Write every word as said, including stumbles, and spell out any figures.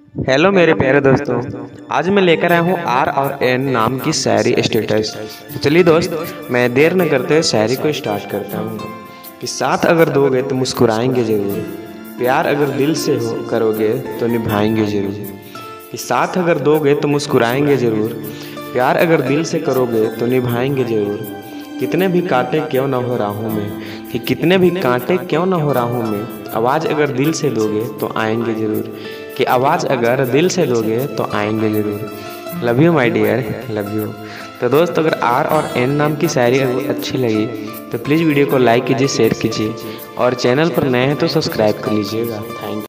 Hello मेरे प्यारे दोस्तों, आज मैं लेकर आया हूँ आर और एन नाम की शायरी स्टेटस। तो चलिए दोस्त, मैं देर न करते हुए शायरी को स्टार्ट करता हूँ कि साथ अगर दोगे तो मुस्कुराएंगे ज़रूर, प्यार अगर दिल से हो करोगे तो निभाएंगे ज़रूर। कि साथ अगर दोगे तो मुस्कुराएंगे ज़रूर, प्यार अगर दिल से करोगे तो निभाएंगे ज़रूर। कितने भी कांटे क्यों न हो राहों में, कि कितने भी कांटे क्यों न हो राहों में, आवाज़ अगर दिल से दोगे तो आएंगे ज़रूर। कि आवाज़ अगर दिल से दोगे तो आएंगे ज़रूर। Love you my dear, love you. तो दोस्त, अगर आर और एन नाम की शायरी अगर अच्छी लगी तो प्लीज़ वीडियो को लाइक कीजिए, शेयर कीजिए और चैनल पर नए हैं तो सब्सक्राइब कर लीजिएगा। Thank you.